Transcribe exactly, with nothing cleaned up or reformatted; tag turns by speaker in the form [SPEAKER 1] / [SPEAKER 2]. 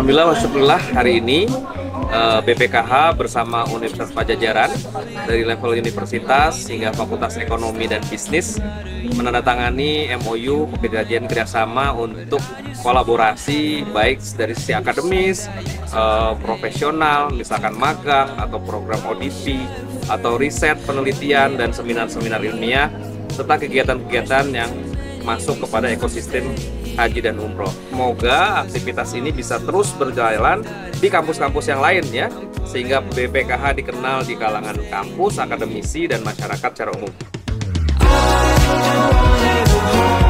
[SPEAKER 1] Alhamdulillah, syukurlah hari ini B P K H bersama Universitas Padjadjaran dari level universitas hingga Fakultas Ekonomi dan Bisnis menandatangani M O U perjanjian kerjasama untuk kolaborasi baik dari sisi akademis, eh, profesional, misalkan magang atau program O D P atau riset, penelitian dan seminar-seminar ilmiah serta kegiatan-kegiatan yang masuk kepada ekosistem haji dan umroh. Semoga aktivitas ini bisa terus berjalan di kampus-kampus yang lain ya, sehingga B P K H dikenal di kalangan kampus, akademisi, dan masyarakat secara umum.